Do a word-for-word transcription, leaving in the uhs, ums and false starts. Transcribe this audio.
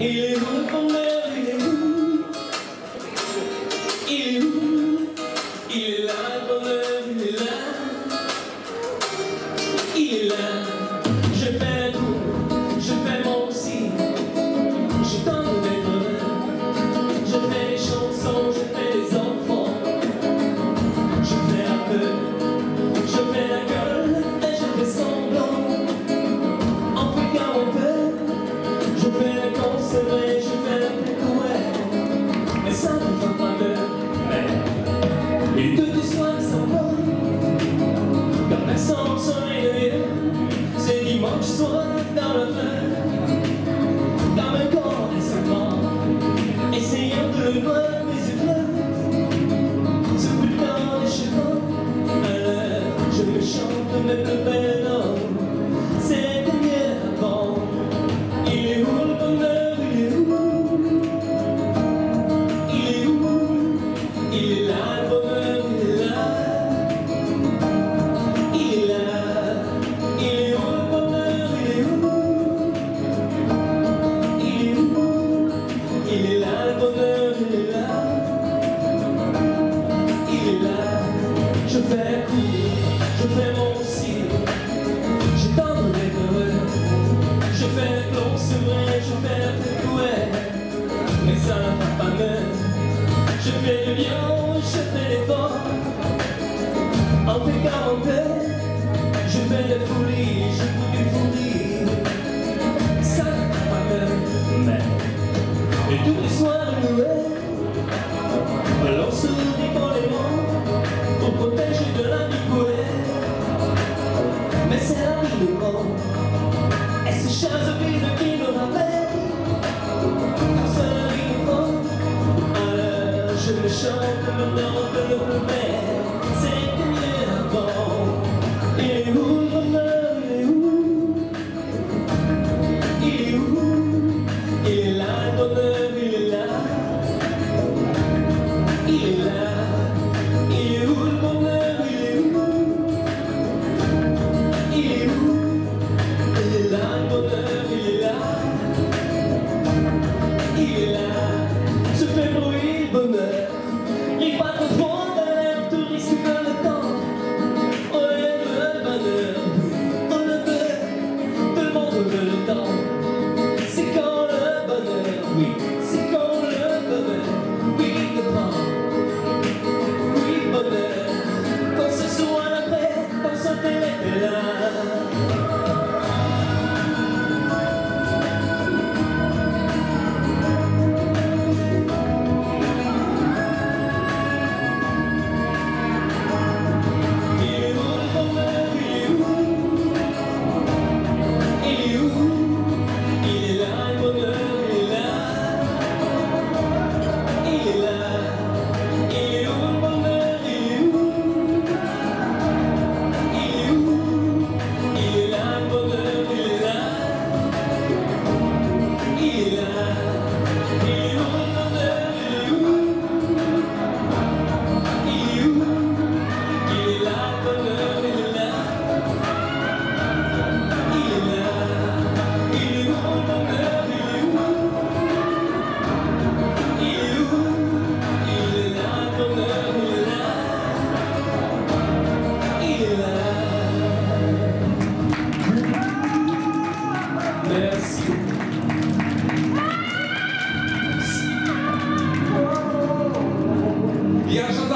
Il est où le bonheur, il est où? Il est où? Il est là, le bonheur, il est là. Il est là. Je fais tout, je fais mon aussi. Je tente d'être heureux. Je fais les chansons, je fais les enfants. Je fais un peu, je fais la gueule et je fais semblant. En fréquent un peu, je fais la conserver, je fais la pécouette. Mais ça ne fait pas peur. Mais les deux du soir sont bonnes. Quand personne se réveille, c'est dimanche soir dans le feu. Dans mon corps est si grand, essayant de le voir, mais il flotte. Ce putain de chevaux, alors je me chante mes plus belles notes. C'est comme hier avant. Il est où le bonheur, il est où? Il est où? Il est là, le bonheur, il est là. Il est là. Il est où le bonheur, il est où? Il est où? Il est là, le bonheur, il est là. Il est là. Je fais court, je fais mon cire. Je tente d'être heureux. Je fais le plomb, c'est vrai, je fais la pécouette. Mais ça ne va pas même. Je fais le lion, je fais l'effort. En fait quarantaine, je fais la folie, je fous du folie. Ça ne va pas même. Mais et tous les soirs de Noël, l'on sourit pour les mots, pour protéger de la bicouette. Mais c'est la vie des grands. Et ces chers vides qui nous rappellent, car c'est la vie des grands. Alors je me chante le nom de le plus belle, c'est que mieux avant. Il est où le bonheur, il est où? Il est où? Il est là, le bonheur, il est là. Il est là. Il est où le bonheur, il est où? Il est où? Il est là, le bonheur, il est là. Il est là. Se fait bruit le bonheur. Les pas trop fond dans l'air, tout risque que le temps. On aime le bonheur, on le veut, tout le monde veut le temps. C'est quand le bonheur, oui, c'est quand le bonheur, oui, le temps. Oui, bonheur, quand ce soir après, quand ce télé est là. Merci. Merci. Bien,